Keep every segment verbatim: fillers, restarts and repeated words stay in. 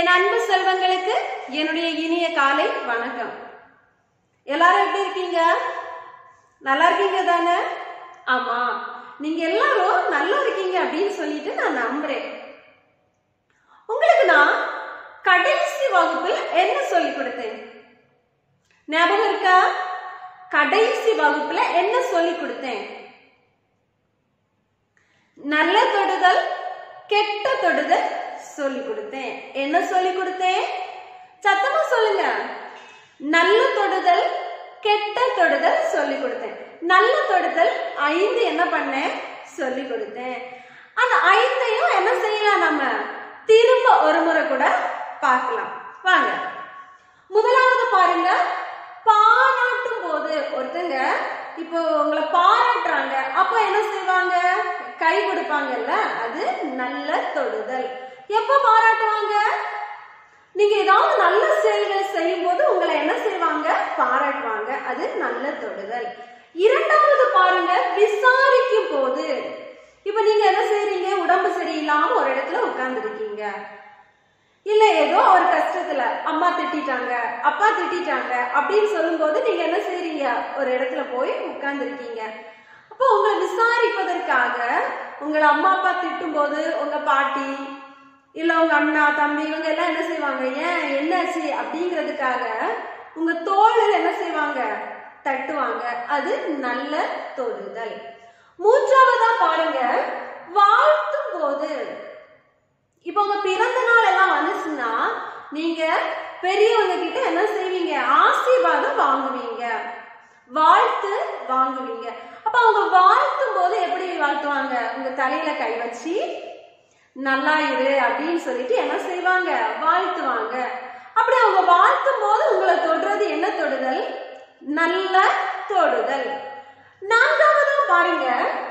என் அன்பு செல்வங்களுக்கு என்னுடைய இனிய காலை வணக்கம். எல்லாரும் எப்படி இருக்கீங்க? நல்லா இருக்கீங்க தானே? ஆமா, நீங்க எல்லாரும் நல்லா இருக்கீங்க அப்படின்னு சொல்லிட்டு நான் நம்புறேன். உங்களுக்கு நான் கடைசி வகுப்பில் என்ன சொல்லி கொடுத்தேன் ஞாபகம் இருக்கா? கடைசி வகுப்புல என்ன சொல்லி கொடுத்தேன்? நல்ல தொடுதல் கெட்ட தொடுதல் சொல்லி கொடுத்தேன். என்ன சொல்லி கொடுத்தேன்? சத்தமா சொல்லுங்க. நல்ல தொடுதல் கெட்ட தொடுதல் சொல்லி கொடுத்தேன். நல்ல தொடுதல் ஐந்து என்ன பண்ணேன் சொல்லி கொடுத்தேன். அந்த ஐந்தையும் என்ன செய்யலாம், நம்ம திரும்ப ஒரு முறை கூட பார்க்கலாம். வாங்க, முதலாவது பாருங்க. பாராட்டும் போது ஒருத்தங்க இப்போ உங்களை பாராட்டுறாங்க, அப்ப என்ன செய்வாங்க? கை கொடுப்பாங்கல்ல, அது நல்ல தொடுதல். எப்ப பாராட்டுவாங்க? நீங்க ஏதாவது நல்ல செயல்கள் செய்யும் போது உங்களை என்ன செய்வாங்க? பாராட்டுவாங்க. அது நல்ல தொடுதல். இரண்டாவது பாருங்க, விசாரிக்கும் போது. இப்ப நீங்க என்ன செய்றீங்க? உடம்பு சரியில்லாம ஒரு இடத்துல உட்கார்ந்து இருக்கீங்க, இல்ல ஏதோ ஒரு கஷ்டத்துல அம்மா திட்டாங்க, அப்பா திட்டாங்க அப்படின்னு சொல்லும் போது நீங்க என்ன செய்றீங்க? ஒரு இடத்துல போய் உட்கார்ந்து இருக்கீங்க. அப்போ உங்களை விசாரிப்பதற்காக உங்களை அம்மா அப்பா திட்டும் போது உங்க பாட்டி இல்ல உங்க அண்ணா தம்பி இவங்க எல்லாம் என்ன செய்வாங்க? ஏன் என்னாச்சு அப்படிங்கிறதுக்காக உங்க தோளில் என்ன செய்வாங்க? தட்டுவாங்க. அது நல்ல தொடுதல். மூன்றாவதா பாருங்க, வாழ்த்தும் போது. இப்ப உங்க பிறந்த நாள் எல்லாம் வந்துச்சுன்னா நீங்க பெரியவங்க கிட்ட என்ன செய்வீங்க? ஆசீர்வாதம் வாங்குவீங்க, வாழ்த்து வாங்குவீங்க. அப்ப அவங்க வாழ்த்தும் போது எப்படி வாழ்த்துவாங்க? உங்க தலையில கை வச்சு நல்லா இரு அப்படின்னு சொல்லிட்டு என்ன செய்வாங்க? வாழ்த்துவாங்க. அப்படி அவங்க வாழ்த்தும் போது உங்களை தொடுறது என்ன தொடுதல்? நல்ல தொடுதல். நான்காவது பாருங்க,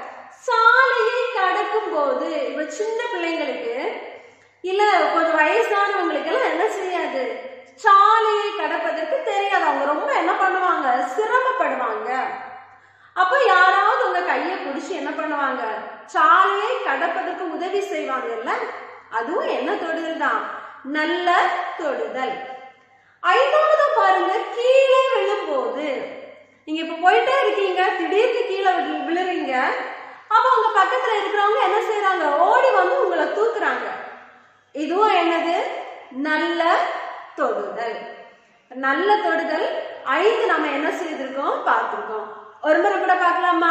சாலையை கடக்கும் போது. இப்ப சின்ன பிள்ளைங்களுக்கு இல்ல கொஞ்சம் வயசானவங்களுக்கு எல்லாம் என்ன செய்யாது? சாலையை கடப்பதற்கு தெரியாது. அவங்க ரொம்ப என்ன பண்ணுவாங்க? சிரமப்படுவாங்க. அப்ப யாராவது உங்க கையை பிடிச்சு என்ன பண்ணுவாங்க? சாலையை கடப்பதற்கு உதவி செய்வாங்கல்ல, அதுவும் என்ன தொடுதல் தான்? நல்ல தொடுதல். ஐந்தாவது பாருங்க, கீழே விழும்போது. நீங்க இப்ப போயிட்டே இருக்கீங்க, திடீர்னு கீழே விழுறீங்க. அப்ப உங்க பக்கத்துல இருக்கிறவங்க என்ன செய்யறாங்க? ஓடி வந்து உங்களை தூக்குறாங்க. இதுவும் என்னது? நல்ல தொடுதல். நல்ல தொடுதல் ஐந்து நம்ம என்ன செய்திருக்கோம்? பார்த்திருக்கோம். ஒரு முறை கூட பார்க்கலாமா?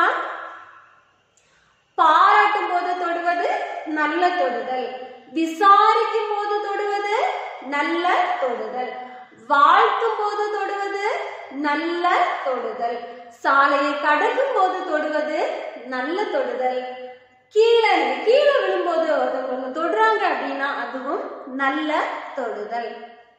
பாராட்டும் போது தொடுவது நல்ல தொடுதல், விசாரிக்கும் போது தொடுவது நல்ல தொடுதல், வாழ்த்தும் போது தொடுவது நல்ல தொடுதல், சாலையை கடக்கும் போது தொடுவது நல்ல தொடுதல், கீழே கீழே விழும்போது ஒருத்தவங்க தொடுறாங்க அப்படின்னா அதுவும் நல்ல தொடுதல்.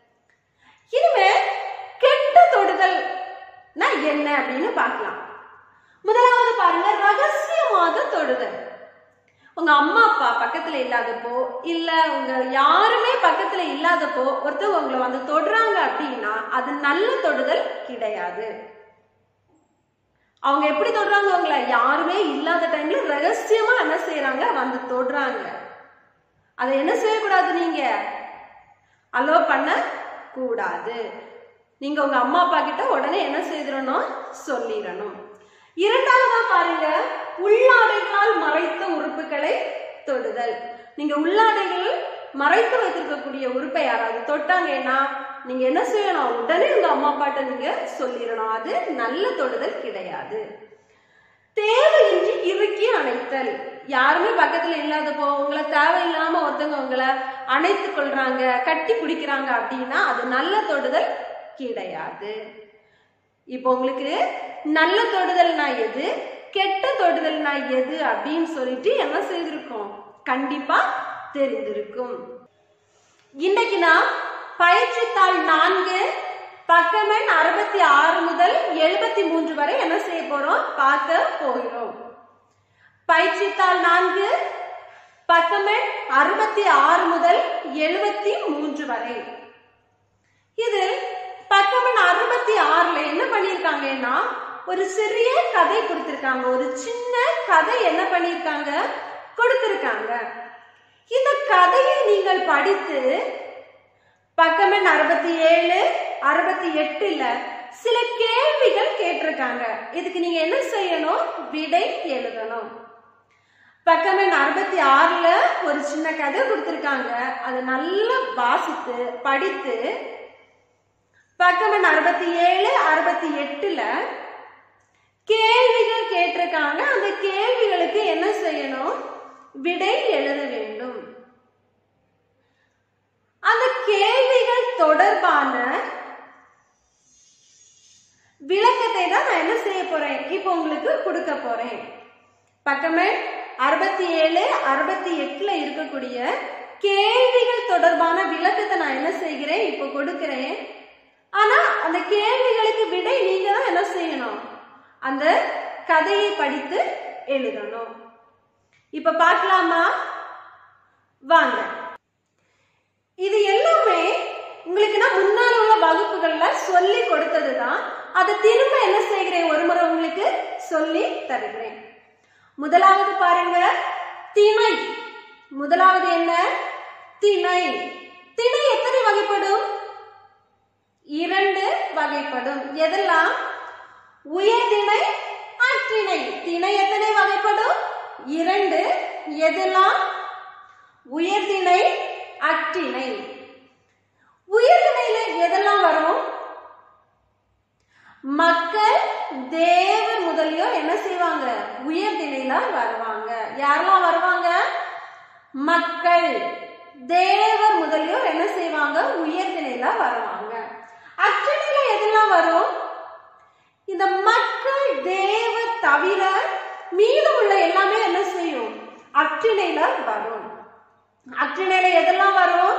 இனிமே கெட்ட தொடுதல் என்ன அப்படின்னு பார்க்கலாம். முதலாவது பாருங்க, ரகசியமாக தொடுதல். உங்க அம்மா அப்பா பக்கத்துல இல்லாதப்போ இல்ல உங்க யாருமே பக்கத்துல இல்லாதப்போ ஒருத்தர் உங்களை வந்து தொடுறாங்க அப்படின்னா அது நல்ல தொடுதல் கிடையாது. அவங்க எப்படி தொடுறாங்க? உங்களை யாருமே இல்லாத டைம்ல ரகசியமா என்ன செய்யறாங்க? வந்து தொடுறாங்க. அதை என்ன செய்யக்கூடாது? நீங்க அலோ பண்ண கூடாது. நீங்க உங்க அம்மா அப்பா கிட்ட உடனே என்ன செய்திடணும்? சொல்லிடணும். இரண்டாவதா பாருங்க, உள்ளாடைகளால் மறைத்த உறுப்புகளை தொடுதல். நீங்க உள்ளாடைகள் மறைத்து வைத்திருக்கக்கூடிய உறுப்பை யாராவது தொட்டாங்கன்னா நீங்க என்ன செய்யணும்? உடனே உங்க அம்மா அப்பாட்ட நீங்க சொல்லிடணும். அது நல்ல தொடுதல் கிடையாது. தேவையின்றி இறுக்கி அணைத்தல். யாருமே பக்கத்துல இல்லாதப்போ உங்களை தேவையில்லாம ஒருத்தவங்க உங்களை அணைத்து கொள்றாங்க, கட்டி பிடிக்கிறாங்க அப்படின்னா அது நல்ல தொடுதல் கிடையாது. இப்போ உங்களுக்கு நல்ல தொடுதல்னா எது, கெட்ட தொடுதல்னா எது அப்படின்னு சொல்லிட்டு என்ன செய்திருக்கோம்? கண்டிப்பா தெரிந்திருக்கும். இன்னைக்கு நான் பயிற்சித்தாள் நான்கு பக்கம் எண் அறுபத்தி ஆறு முதல் எழுபத்தி மூன்று வரை என்ன செய்ய போறோம்? பார்க்க போகிறோம். பயிற்சித்தாள் நான்கு பக்கம் எண் அறுபத்தி ஆறு முதல் எழுபத்தி மூன்று வரை. இது பக்கம் எண் அறுபத்தி ஆறுல என்ன பண்ணிருக்காங்கன்னா ஒரு சிறிய கதை கொடுத்திருக்காங்க. ஒரு சின்ன கதை என்ன பண்ணிருக்காங்க? கொடுத்திருக்காங்க. இந்த கதையை நீங்கள் படித்து பக்கம் எண் அறுபத்தி ஏழு அறுபத்தி எட்டுல சில கேள்விகள் கேட்டிருக்காங்க. இதுக்கு நீங்க என்ன செய்யணும்? விடை எழுதணும். பக்கம் எண் அறுபத்தி ஆறுல ஒரு சின்ன கதை கொடுத்திருக்காங்க. அதை நல்லா வாசித்து படித்து பக்கம் எண் அறுபத்தி ஏழு அறுபத்தி எட்டுல கேள்விகள் கேட்டிருக்காங்க. அந்த கேள்விகளுக்கு என்ன செய்யணும்? விடை எழுத வேண்டும். அந்த கேள்விகள் தொடர்பான விளக்கத்தை தான் நான் என்ன செய்ய போறேன், இப்போ உங்களுக்கு கொடுக்க போறேன். பக்கம் எண் அறுபத்தி ஏழு அறுபத்தி எட்டுல இருக்கக்கூடிய கேள்விகள் தொடர்பான விளக்கத்தை நான் என்ன செய்கிறேன், இப்போ கொடுக்கிறேன். ஆனா அந்த கேள்விகளுக்கு விடை நீங்க தான் என்ன செய்யணும்? அந்த கதையை படித்து எழுதணும். இப்ப பார்க்கலாமா? வாங்க. இது எல்லாமே உங்களுக்கு நான் முன்னால உள்ள வகுப்புகள்ல சொல்லி கொடுத்ததுதான். அதை திரும்ப என்ன செய்கிறேன், ஒரு முறை உங்களுக்கு சொல்லி தருகிறேன். முதலாவது பாருங்க, திணை. முதலாவது என்ன? திணை. திணை எத்தனை வகைப்படும்? இரண்டு வகைப்படும். எதெல்லாம்? உயர்திணை, அற்றிணை. திணை எத்தனை வகைப்படும்? இரண்டு. எதெல்லாம்? உயர்திணை, அற்றிணை. உயர்திணையில எதெல்லாம் வரும்? மக்கள், தேவர் முதலியோர் என்ன செய்வாங்க? உயர்திணையில வருவாங்க. யாரெல்லாம் வருவாங்க? மக்கள், தேவர் முதலியோர் என்ன செய்வாங்க? உயர்திணையில வருவாங்க. அற்றிணையில எதெல்லாம் வரும்? இந்த மக்கள், தேவர் தவிர மீதம் உள்ள எல்லாமே என்ன செய்யும்? அற்றிணையில வரும். அற்றிணையில எதெல்லாம் வரும்?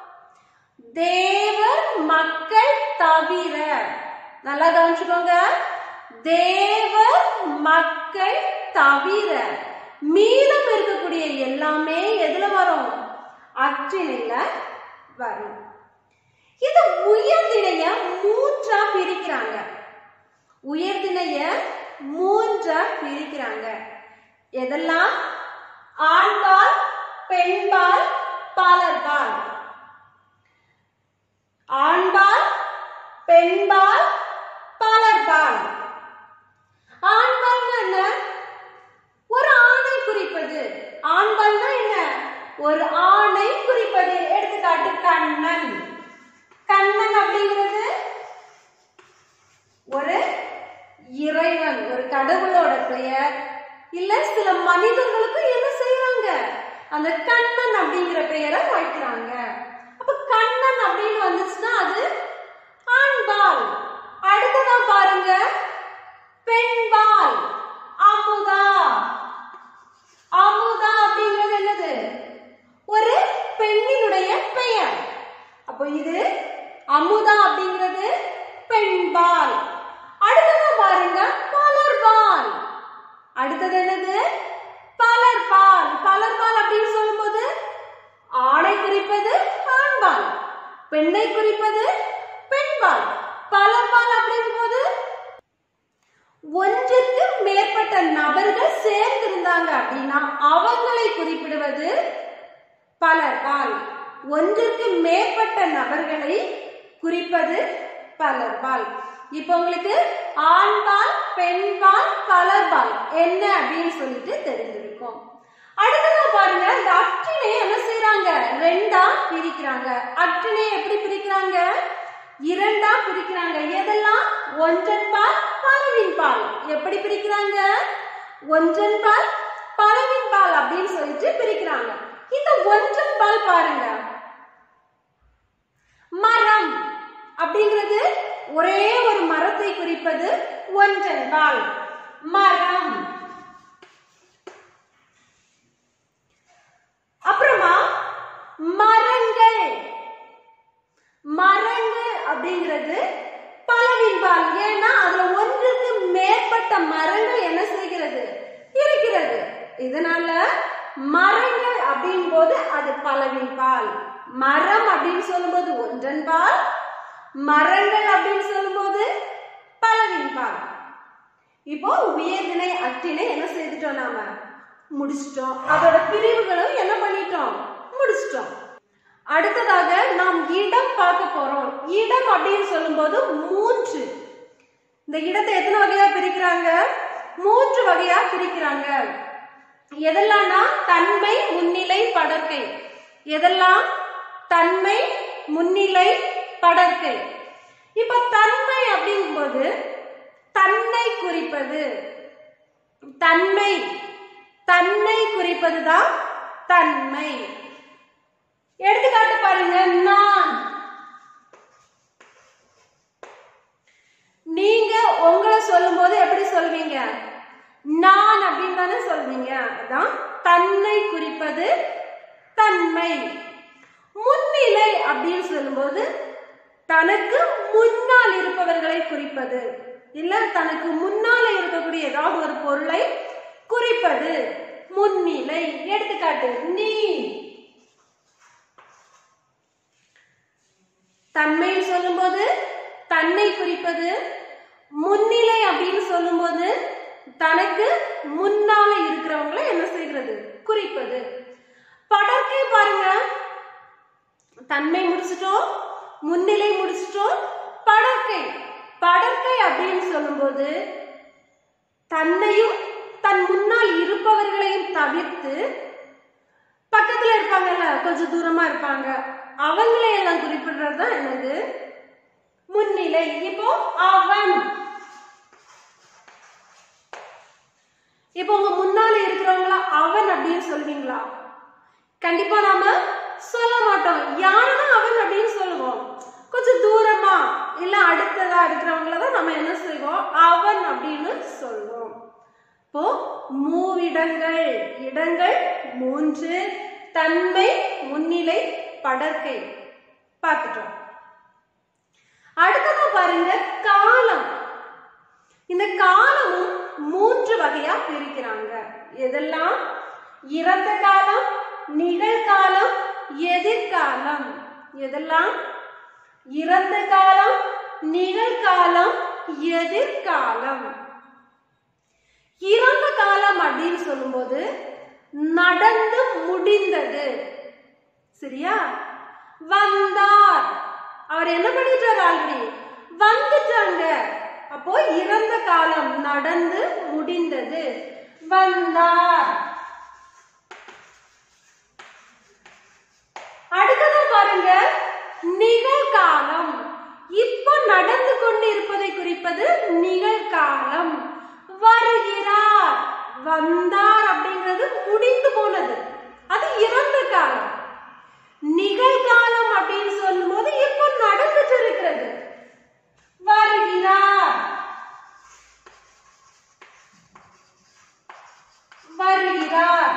தேவர், மக்கள் தவிர. நல்லா கவனிச்சுக்கோங்க. தேவர், மக்கள் தவிர மீதம் இருக்கக்கூடிய எல்லாமே எதுல வரும்? அற்றிணையில வரும். இது உயர்திணைய மூன்றா பிரிக்கிறாங்க. உயர்திணைய மூன்றா பிரிக்கிறாங்க. எதெல்லாம்? ஆண்பால், பெண்பால், பலர்பால். ஆண்பால், பெண்பால், பலர்பால். ஆண்பால்னா என்ன? ஒரு ஆணை குறிப்பது. ஆண்பால்னா என்ன? ஒரு ஆணை குறிப்பது. எடுத்துக்காட்டு கண்ணன். கண்ணன் அப்படிங்கிறது ஒரு இறைவன், ஒரு கடவுளோட பெயர். இல்ல சில மனிதர்களுக்கு என்ன செய்வாங்க? அந்த கண்ணன் அப்படிங்கிற பெயரை வைக்கிறாங்க. அப்ப கண்ணன் அப்படின்னு வந்துச்சுன்னா அது ஆண்பால். அடுத்ததா பாருங்க, பெண்பால். அமுதா. அமுதா அப்படிங்கிறது என்னது? ஒரு பெண்ணினுடைய பெயர். அப்போ இது அமுதா அப்படிங்கிறது பெண்பால். அடுத்ததா பாருங்க, பலர்பால். அடுத்தது என்னது? பலர்பால். பலர்பால் அப்படின்னு சொல்லும்போது ஆணை குறிப்பது ஆண்பால், பெண்ணை குறிப்பது பெண்பால். பலர்பால் அப்படிங்கும் போது ஒன்றுக்கு மேற்பட்ட நபர்கள் சேர்ந்து இருந்தாங்க அப்படின்னா அவங்களை குறிப்பிடுவது பலர்பால். ஒன்றுக்கு மேற்பட்ட நபர்களை குறிப்பது பலர்பால். இப்ப உங்களுக்கு ஆண்பால், பெண்பால், பலர்பால் என்ன அப்படின்னு சொல்லிட்டு தெரிஞ்சிருக்கும். அடுத்ததா பாருங்க, இந்த அற்றினை என்ன செய்யறாங்க? ரெண்டா பிரிக்கிறாங்க. அற்றினை எப்படி பிரிக்கிறாங்க? இரண்டா பிரிக்கிறாங்க. எதெல்லாம்? ஒன்றன் பால், பலவின் பால். எப்படி பிரிக்கிறாங்க? ஒன்றன் பால், பலவின் பால் அப்படின்னு சொல்லிட்டு பிரிக்கிறாங்க. இந்த ஒன்றன் பால் பாருங்க, மரம் அப்படிங்கிறது ஒரே ஒரு மரத்தை குறிப்பது ஒன்றன் பால், மரம். அப்புறமா மரங்கள். மரங்கள் அப்படிங்கிறது பலவின் பால். ஏன்னா அதுல ஒன்றுக்கு மேற்பட்ட மரங்கள் என்ன செய்கிறது? இருக்கிறது. இதனால மரங்கள் அப்படின் போது அது பலவின் பால். மரம் அப்படின்னு சொல்லும் போது ஒன்றன் பால், மரங்கள் அப்படின்னு சொல்லும் போது பலவின் பால். இப்போ உயர்திணை அற்றிணை என்ன செய்துட்டோம்? நாம முடிச்சிட்டோம். அதோட பிரிவுகளும் என்ன பண்ணிட்டோம்? முடிச்சிட்டோம். அடுத்ததாக நாம் இடம் பார்க்க போறோம். இடம் அப்படின்னு சொல்லும்போது மூன்று. இந்த இடத்தை எத்தனை வகையா பிரிக்கிறாங்க? மூன்று வகையா பிரிக்கிறாங்க. எதெல்லாம்னா தன்மை, முன்னிலை, படர்க்கை. எதெல்லாம்? தன்மை, முன்னிலை, படர்க்கை. இப்ப தன்மை அப்படிங்கும்போது தன்னை குறிப்பது. தன்மை தன்னை குறிப்பதுதான் தன்மை. எடுத்துக்காட்டு பாருங்க. நான். நீங்க உங்களை சொல்லும் போது எப்படி சொல்வீங்க? நான் அப்படின்னு தானே சொல்வீங்க. அதான் தன்னை குறிப்பது தன்மை. முன்னிலை அப்படின்னு சொல்லும்போது தனக்கு முன்னால் இருப்பவர்களை குறிப்பது, இல்ல தனக்கு முன்னால இருக்கக்கூடிய ஏதாவது ஒரு பொருளை குறிப்பது முன்னிலை. எடுத்துக்காட்டு நீ. தன்மை சொல்லும்போது தன்னை குறிப்பது, முன்னிலை அப்படின்னு சொல்லும்போது தனக்கு முன்னால இருக்கிறவங்களை என்ன செய்கிறது? குறிப்பது. படர்க்கை பாருங்க. தன்மை முடிச்சிட்டோம், முன்னிலை முடிச்சிட்டோம், படர்க்கை. படர்க்கை அப்படின்னு சொல்லும்போது தன்னையும் தன் முன்னால் இருப்பவர்களையும் தவிர்த்து பக்கத்துல இருப்பாங்கல்ல, கொஞ்சம் தூரமா இருப்பாங்க, அவங்களை எல்லாம் குறிப்பிடுறதுதான் என்னது? முன்னிலை. இப்போ அவன். இப்போ உங்க முன்னால இருக்கிறவங்களா அவன் அப்படின்னு சொல்வீங்களா? கண்டிப்பா நாம சொல்ல மாட்டோம். யாருன்னா அவன் அப்படின்னு சொல்லுவோம். கொஞ்சம் தூரமா இல்ல அடுத்ததா இருக்கிறவங்களதான் நம்ம என்ன செய்வோம்? அவன் அப்படின்னு சொல்லுவோம். இப்போ மூவிடங்கள், இடங்கள் மூன்று, தன்மை, முன்னிலை, படர்க்கை பார்த்துட்டோம். அடுத்ததா பாருங்க காலம். இந்த காலமும் மூன்று வகையா பிரிக்கிறாங்க. எதெல்லாம்? இறந்த காலம், நிகழ்காலம், எதிர்காலம். எதெல்லாம்? இறந்த காலம், நிகழ்காலம், எதிர்காலம். இறந்த காலம் அப்படின்னு சொல்லும்போது நடந்து முடிந்தது. சரியா? வந்தார். அவர் என்ன பண்ணிட்டார்? ஆல்ரெடி வந்துட்டாங்க. அப்போ இறந்த காலம் நடந்து முடிந்தது. வந்தார். அடுத்ததா பாருங்க நிகழ்காலம். இப்ப நடந்து கொண்டு இருப்பதை குறிப்பது நிகழ்காலம். வருகிறார். வந்தார் அப்படிங்கிறது முடிந்து போனது, அது இறந்த காலம். நிகழ்காலம் அப்படின்னு சொல்லும் போது இப்ப நடந்துட்டு இருக்கிறது. வருகிறார். வருகிறார்.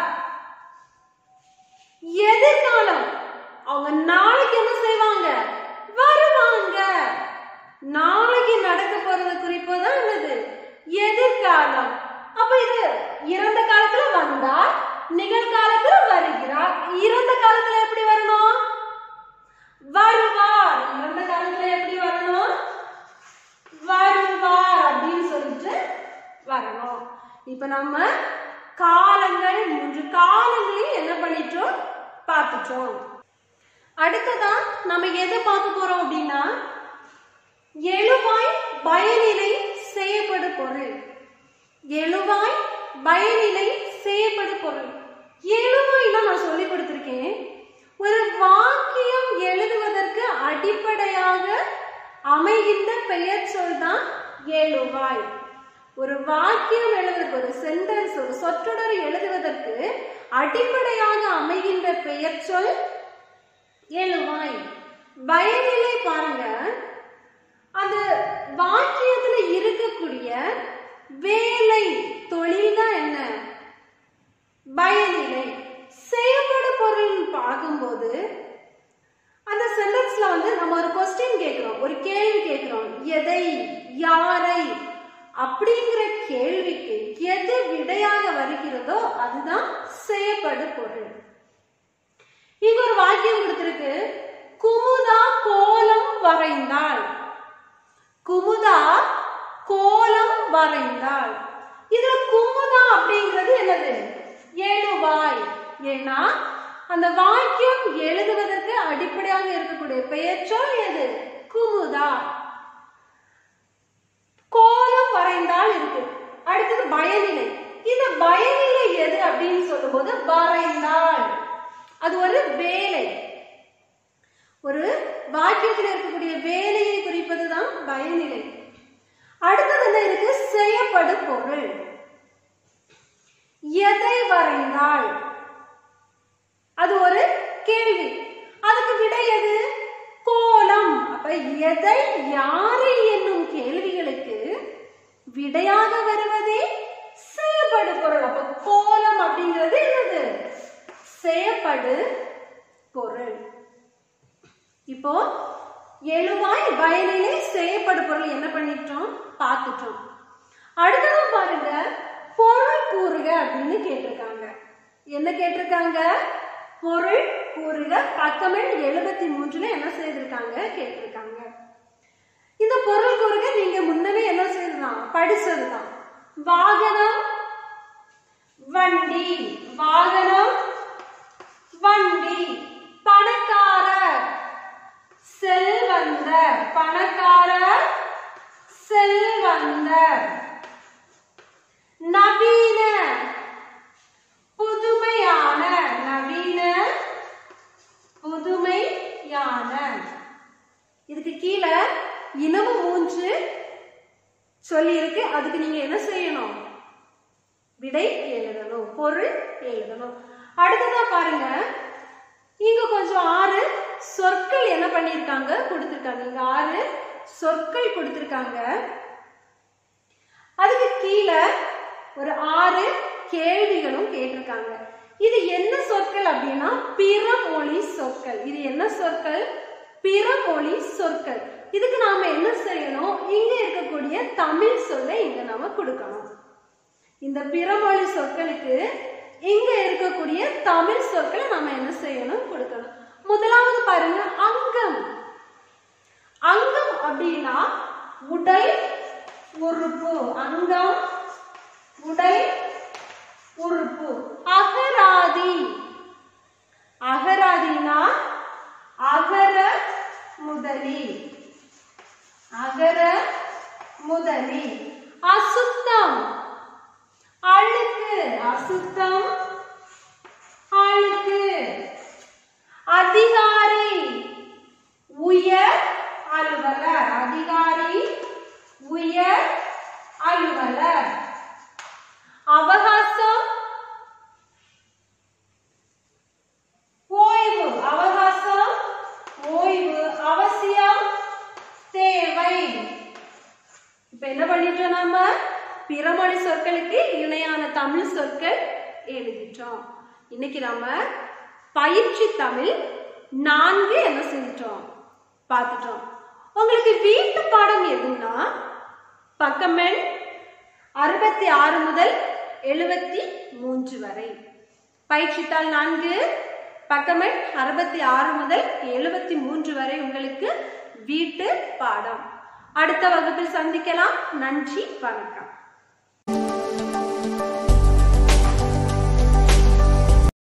எதிர்காலம். அவங்க நாளைக்கு என்ன செய்வாங்க? வருவாங்க. நாளைக்கு நடக்க போறது குறிப்பதான் என்னது? எதிர்காலம். அப்ப இது இறந்த காலத்துல வந்தார், நிகழ்காலத்துல வருகிறார். இறந்த காலத்துல எப்படி வரணும்? வருவார். இறந்த காலத்துல எப்படி வரணும்? வருவார் அப்படின்னு சொல்லிட்டு வரணும். இப்ப நம்ம காலங்கள், மூன்று காலங்களையும் என்ன பண்ணிட்டோம்? பார்த்துட்டோம். அடுத்ததா நம்ம எதை பார்க்க போறோம் அப்படின்னா எழுவாய் பயனிலை செய்யப்படு பொருள். எழுவாய் பயனிலை செய்யப்படு பொருள். எழுவாய்னா நான் சொல்லி கொடுத்திருக்கேன். ஒரு வாக்கியம் எழுதுவதற்கு அடிப்படையாக அமைகின்ற பெயர் சொல் தான் எழுவாய். ஒரு வாக்கியம் எழுதுவதற்கு, ஒரு சென்டென்ஸ், ஒரு சொற்றொடர் எழுதுவதற்கு அடிப்படையாக அமைகின்ற பெயர் சொல் எழுவாய். பயனிலை பாருங்க, அந்த வாக்கியத்துல இருக்கக்கூடிய வேலை, தொழில் தான் என்ன? பயனிலை. செய்யப்படு பொருள் பார்க்கும்போது அந்த சென்டென்ஸ்ல வந்து நம்ம ஒரு கொஸ்டின் கேட்கிறோம், ஒரு கேள்வி கேட்கிறோம். எதை, யாரை அப்படிங்கிற கேள்விக்கு எது விடையாக வருகிறதோ அதுதான் செய்யப்படு பொருள். இங்க ஒரு வாக்கியம் கொடுத்திருக்கு. குமுதா கோலம் வரைந்தாள். குமுதா கோலம் வரைந்தாள். இதுல குமுதா அப்படிங்கிறது என்னது? எழுவாய். ஏன்னா அந்த வாக்கியம் எழுதுவதற்கு அடிப்படையாக இருக்கக்கூடிய பெயர்ச்சொல் எது? குமுதா. கோலம் வரைந்தால் இருக்கு. அடுத்தது பயனிலை. இந்த பயனிலை எது அப்படின்னு சொல்லும்போது வரைந்தால், அது ஒரு வேலை, ஒரு வாக்கியத்தில் இருக்கக்கூடிய வேலையை குறிப்பதுதான் பயனிலை. அடுத்தது என்ன இருக்கு? செய்யப்படு பொருள். எதை வரைந்தால், அது ஒரு கேள்வி, அதுக்கு விடை எது? கோலம். அப்ப எதை யாரை என்னும் கேள்விகளுக்கு விடையாக வருவதே செய்யப்படு பொருள். அப்ப கோலம் அப்படிங்கிறது என்னது? செய்யப்படு பொருள். இப்போ எழுவாய் பயனிலை செய்யப்படு பொருள் என்ன பண்ணிட்டோம்? பார்த்துட்டோம். அடுத்தது பாருங்க, பொருள் கூறுக அப்படின்னு கேட்டிருக்காங்க. என்ன கேட்டிருக்காங்க? பொருள் கூறுக. பக்கம் எண் எழுபத்தி மூன்றுல என்ன செய்திருக்காங்க? கேட்டிருக்காங்க. இந்த பொருள் கூறுக நீங்க முன்னவே என்ன செய்யலாம்? படிச்சதுதான். வாகனம், வண்டி. வாகனம், வண்டி. பணக்காரர், செல்வந்தர். பணக்காரர், செல்வந்தர். நவீன, புதுமையான. நவீன, புதுமையான. இதுக்கு கீழே இனமும் மூன்று சொல்லி இருக்கு. அதுக்கு நீங்க என்ன செய்யணும்? விடை எழுதணும், பொருள் எழுதணும். அடுத்ததா பாருங்க, இங்க கொஞ்சம் ஆறு சொற்கள் என்ன பண்ணிருக்காங்க? கொடுத்திருக்காங்க. இங்க ஆறு சொற்கள் கொடுத்திருக்காங்க. அதுக்கு கீழே ஒரு ஆறு கேள்விகளும் கேட்டிருக்காங்க. இது என்ன சொற்கள் அப்படின்னா பிறமொழி சொற்கள். இது என்ன சொற்கள்? பிறமொழி சொற்கள். இதுக்கு நாம என்ன செய்யணும்? இங்க இருக்கக்கூடிய தமிழ் சொல்லை இங்க நாம கொடுக்கணும். இந்த பிறமொழி சொற்களுக்கு இங்க இருக்கக்கூடிய தமிழ் சொற்களை நாம என்ன செய்யணும்? கொடுக்கணும். முதலாவது பாருங்க, அங்கம். அங்கம் அப்படின்னா உடல் உறுப்பு. அங்கம் உடல் உறுப்பு. அகராதி. அகராதினா அகர முதலி. அகர முதலி. அசுத்தம், அழுக்கு. அசுத்தம், அழுக்கு. அதிகாரி, உயர் அலுவலர். அதிகாரி, உயர் அலுவலர். அவகாசம், ஓய்வு. அவகாசம், ஓய்வு. அவசியம், தேவை. இப்ப என்ன பண்ணிட்டோம்? நாம பிறமொழி சொற்களுக்கு இணையான தமிழ் சொற்கள் எழுதிட்டோம். இன்னைக்கு நாம பயிற்சி தமிழ் நான்கு என்ன செஞ்சிட்டோம்? பார்த்துட்டோம். உங்களுக்கு வீட்டு பாடம் எதுன்னா பக்கம் எண் அறுபத்தி ஆறு முதல் எழுபத்தி மூன்று வரை. பயிற்சித்தாள் நான்கு பக்கம் எண் அறுபத்தி ஆறு முதல் எழுபத்தி மூன்று வரை உங்களுக்கு வீட்டு பாடம். அடுத்த வகுப்பில் சந்திக்கலாம். நன்றி, வணக்கம்.